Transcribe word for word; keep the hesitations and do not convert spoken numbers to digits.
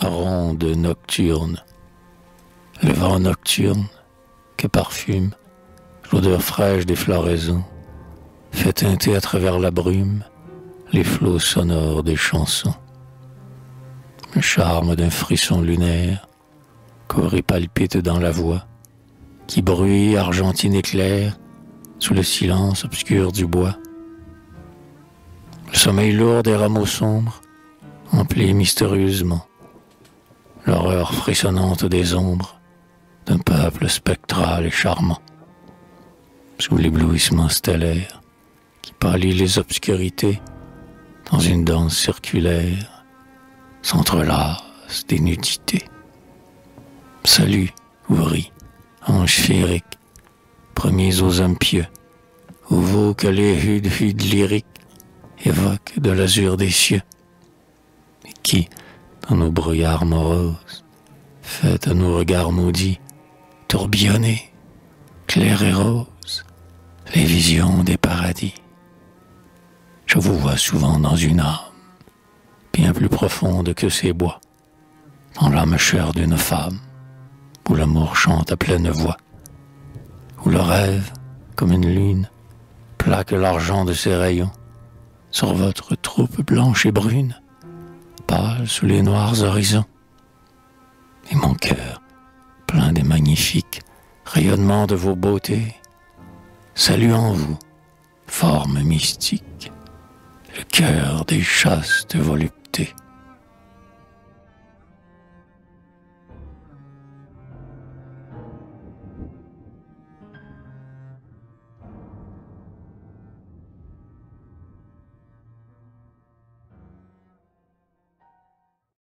ronde nocturne, le vent nocturne que parfume l'odeur fraîche des floraisons, fait teinter à travers la brume les flots sonores des chansons. Le charme d'un frisson lunaire qu'aurait palpite dans la voix, qui bruit argentine éclair sous le silence obscur du bois. Le sommeil lourd des rameaux sombres emplit mystérieusement l'horreur frissonnante des ombres d'un peuple spectral et charmant. Sous l'éblouissement stellaire qui pâlit les obscurités, dans une danse circulaire s'entrelacent des nudités. Salut, ouvri, anges féeriques, premiers aux hommes pieux, où vous que les hudes hudes lyriques évoquent de l'azur des cieux, et qui, dans nos brouillards moroses, fait à nos regards maudits tourbillonner, clairs et roses, les visions des paradis. Je vous vois souvent dans une âme, bien plus profonde que ces bois, dans l'âme chère d'une femme, où l'amour chante à pleine voix, où le rêve, comme une lune, plaque l'argent de ses rayons sur votre troupe blanche et brune, pâle sous les noirs horizons. Et mon cœur, plein des magnifiques rayonnements de vos beautés, salue en vous, forme mystique, le cœur des chastes voluptés.